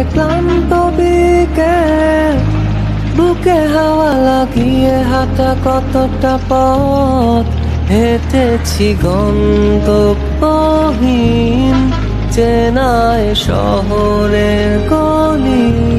ক্লান্ত বিকেল, বুকে হাওয়া লাগিয়ে হাঁটা কতটা পথ হেঁটেছি গন্তব্যহীন চেনায় শহরের গলি।